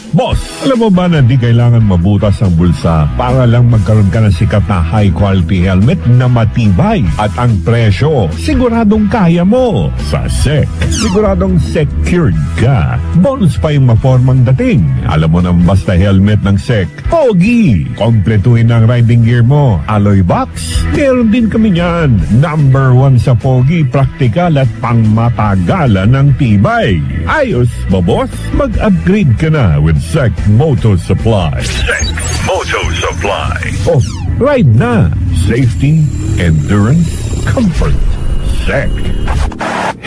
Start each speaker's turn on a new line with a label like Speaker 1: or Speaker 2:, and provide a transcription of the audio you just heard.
Speaker 1: Boss, alam mo ba na di kailangan mabutas ang bulsa para lang magkaroon ka ng sikat na high-quality helmet na matibay at ang presyo, siguradong kaya mo. Sa SEC, siguradong secured ka. Bonus pa yung mapormang dating. Alam mo ng Basta helmet ng SEC, POGI. Kompletuhin ang riding gear mo. Alloy box, meron din kami yan. Number 1 sa POGI, praktikal at pangmatagalan ng tibay. Ayos ba, boss? Mag-upgrade ka na with SEC Motosupply. SEC Motosupply. Oh, ride na. Safety, endurance, comfort. SEC.